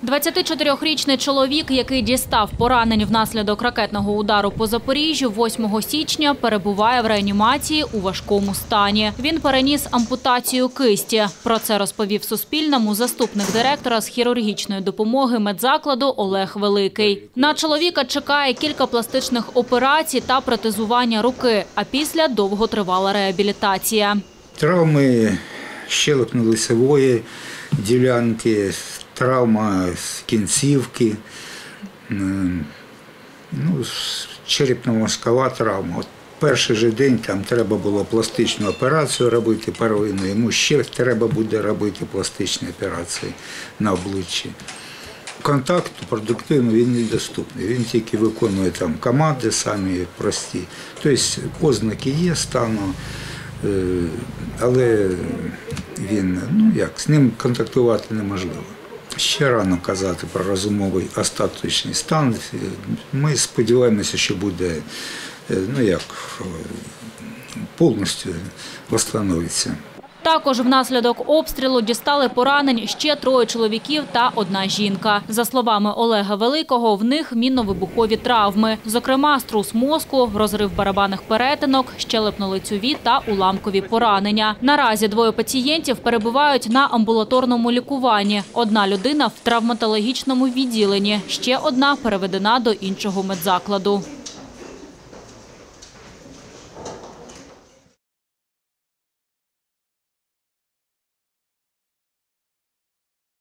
24-річний чоловік, який дістав поранень внаслідок ракетного удару по Запоріжжю 8 січня, перебуває в реанімації у важкому стані. Він переніс ампутацію кисті. Про це розповів Суспільному заступник директора з хірургічної допомоги медзакладу Олег Великий. На чоловіка чекає кілька пластичних операцій та протезування руки, а після – довготривала реабілітація. Травми щелепно-лицевої ділянки, травма з кінцівки, черепно-мозкова травма. От перший же день там треба було пластичну операцію робити первинну, йому ще треба буде робити пластичні операції на обличчі. Контакт продуктивно він недоступний, він тільки виконує там команди самі прості. Тобто ознаки є стану, але він, з ним контактувати неможливо. Ще рано казати про розумовий остаточний стан. Ми сподіваємося, що буде, повністю встановиться. Також внаслідок обстрілу дістали поранень ще 3 чоловіків та 1 жінка. За словами Олега Великого, в них мінно-вибухові травми. Зокрема, струс мозку, розрив барабанних перетинок, щелепно-лицеві та уламкові поранення. Наразі 2 пацієнтів перебувають на амбулаторному лікуванні. 1 людина в травматологічному відділенні, ще 1 переведена до іншого медзакладу.